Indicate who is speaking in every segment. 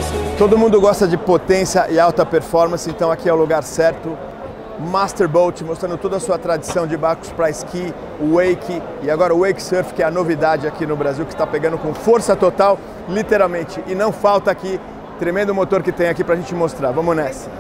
Speaker 1: Todo mundo gosta de potência e alta performance, então aqui é o lugar certo. Masterboat, mostrando toda a sua tradição de barcos para esqui, wake e agora o wake surf, que é a novidade aqui no Brasil, que está pegando com força total, literalmente. E não falta aqui, tremendo motor que tem aqui para a gente mostrar. Vamos nessa.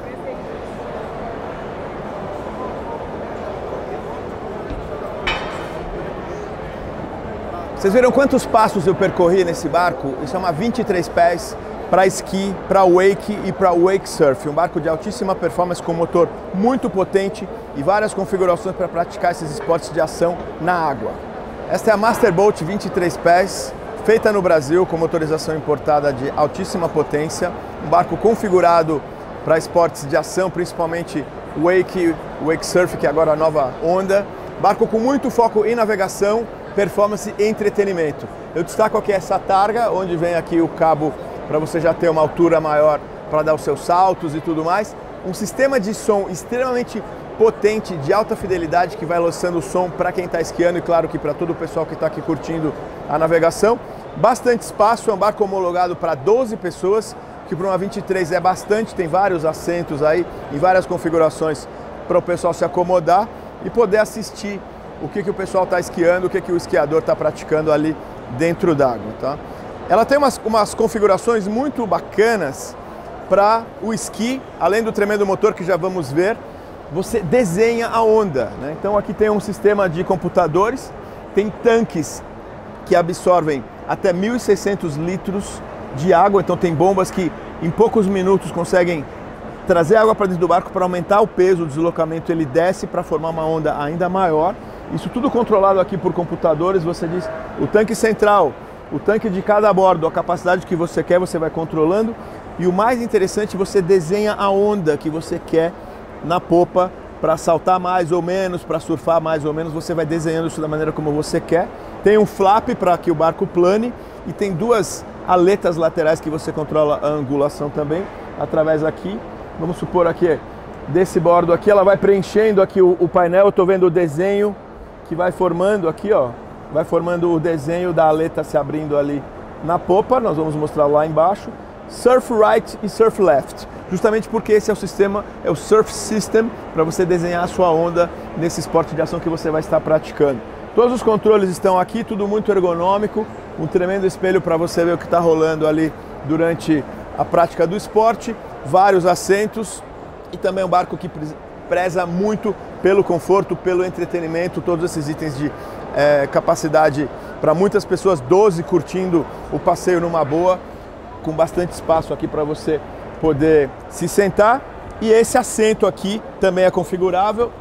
Speaker 1: Vocês viram quantos passos eu percorri nesse barco? Isso é uma 23 pés para esqui, para wake e para wake surf. Um barco de altíssima performance com motor muito potente e várias configurações para praticar esses esportes de ação na água. Esta é a Masterboat 23 pés, feita no Brasil com motorização importada de altíssima potência. Um barco configurado para esportes de ação, principalmente wake surf, que é agora a nova onda. Barco com muito foco em navegação, performance e entretenimento. Eu destaco aqui essa targa, onde vem aqui o cabo para você já ter uma altura maior para dar os seus saltos e tudo mais. Um sistema de som extremamente potente, de alta fidelidade, que vai lançando o som para quem está esquiando e claro que para todo o pessoal que está aqui curtindo a navegação. Bastante espaço, é um barco homologado para 12 pessoas, que para uma 23 é bastante, tem vários assentos aí em várias configurações para o pessoal se acomodar e poder assistir o que o pessoal está esquiando, o que o esquiador está praticando ali dentro d'água, tá? Ela tem umas configurações muito bacanas para o esqui, além do tremendo motor que já vamos ver, você desenha a onda, né? Então aqui tem um sistema de computadores, tem tanques que absorvem até 1.600 litros de água, então tem bombas que em poucos minutos conseguem trazer água para dentro do barco para aumentar o peso, o deslocamento, ele desce para formar uma onda ainda maior. Isso tudo controlado aqui por computadores, você diz o tanque central, o tanque de cada bordo, a capacidade que você quer, você vai controlando. E o mais interessante, você desenha a onda que você quer na popa para saltar mais ou menos, para surfar mais ou menos, você vai desenhando isso da maneira como você quer. Tem um flap para que o barco plane e tem duas aletas laterais que você controla a angulação também, através aqui. Vamos supor aqui, desse bordo aqui, ela vai preenchendo aqui o painel, eu estou vendo o desenho que vai formando aqui, ó. Vai formando o desenho da aleta se abrindo ali na popa, nós vamos mostrar lá embaixo. Surf right e surf left, justamente porque esse é o sistema, é o surf system, para você desenhar a sua onda nesse esporte de ação que você vai estar praticando. Todos os controles estão aqui, tudo muito ergonômico, um tremendo espelho para você ver o que está rolando ali durante a prática do esporte, vários assentos e também um barco que preza muito pelo conforto, pelo entretenimento, todos esses itens de capacidade para muitas pessoas, 12 curtindo o passeio numa boa, com bastante espaço aqui para você poder se sentar. E esse assento aqui também é configurável.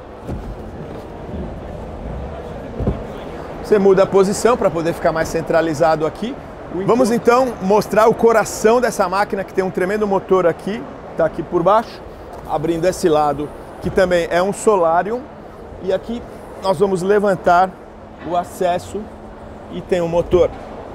Speaker 1: Você muda a posição para poder ficar mais centralizado aqui. Vamos então mostrar o coração dessa máquina, que tem um tremendo motor aqui, está aqui por baixo, abrindo esse lado, que também é um Solarium. E aqui nós vamos levantar o acesso e tem um motor.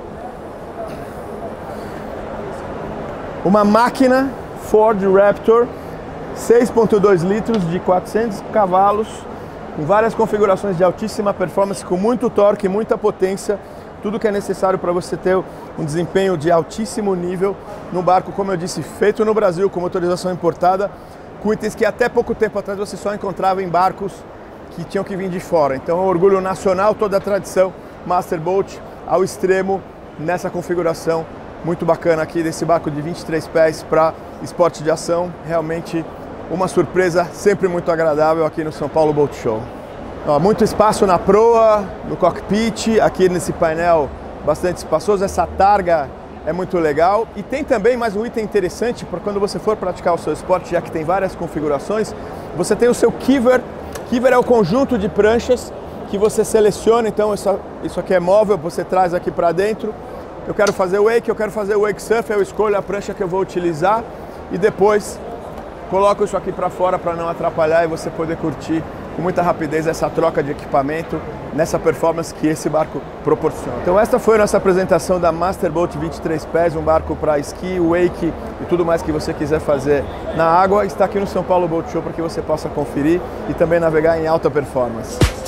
Speaker 1: Uma máquina Ford Raptor 6.2 litros de 400 cavalos, com várias configurações de altíssima performance, com muito torque, muita potência, tudo que é necessário para você ter um desempenho de altíssimo nível num barco, como eu disse, feito no Brasil, com motorização importada, com itens que até pouco tempo atrás você só encontrava em barcos que tinham que vir de fora. Então é um orgulho nacional, toda a tradição Masterboat ao extremo nessa configuração muito bacana aqui desse barco de 23 pés para esporte de ação. Realmente uma surpresa sempre muito agradável aqui no São Paulo Boat Show. Ó, muito espaço na proa, no cockpit, aqui nesse painel bastante espaçoso. Essa targa é muito legal e tem também mais um item interessante para quando você for praticar o seu esporte, já que tem várias configurações. Você tem o seu Kiver. Kiver é o conjunto de pranchas que você seleciona, então isso aqui é móvel, você traz aqui para dentro. Eu quero fazer wake, eu quero fazer wake surf, eu escolho a prancha que eu vou utilizar e depois coloco isso aqui para fora para não atrapalhar e você poder curtir com muita rapidez essa troca de equipamento nessa performance que esse barco proporciona. Então esta foi a nossa apresentação da Masterboat 23 pés, um barco para esqui, wake e tudo mais que você quiser fazer na água. Está aqui no São Paulo Boat Show para que você possa conferir e também navegar em alta performance.